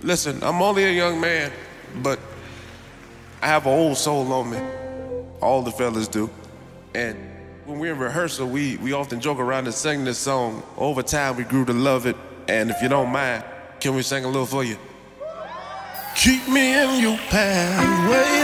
Listen, I'm only a young man, but I have an old soul on me. All the fellas do. And when we're in rehearsal, we often joke around and sing this song. Over time, we grew to love it. And if you don't mind, can we sing a little for you? Keep me in your pathway.